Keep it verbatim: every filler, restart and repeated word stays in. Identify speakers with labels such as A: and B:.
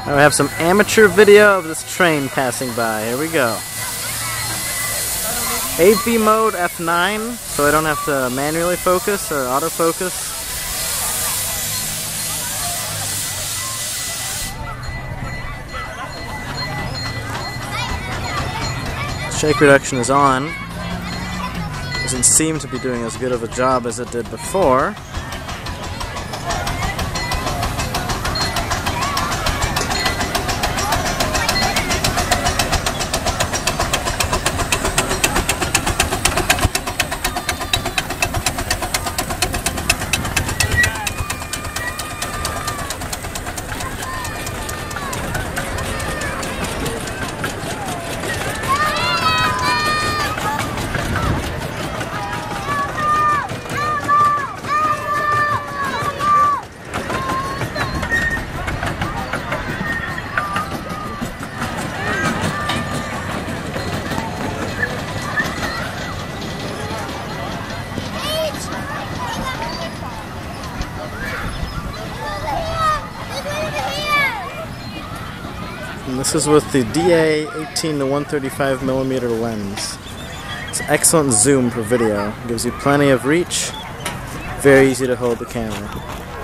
A: Now we have some amateur video of this train passing by. Here we go. A V mode F nine, so I don't have to manually focus or autofocus. Shake reduction is on. Doesn't seem to be doing as good of a job as it did before. And this is with the D A eighteen to one thirty-five millimeter lens. It's excellent zoom for video. Gives you plenty of reach. Very easy to hold the camera.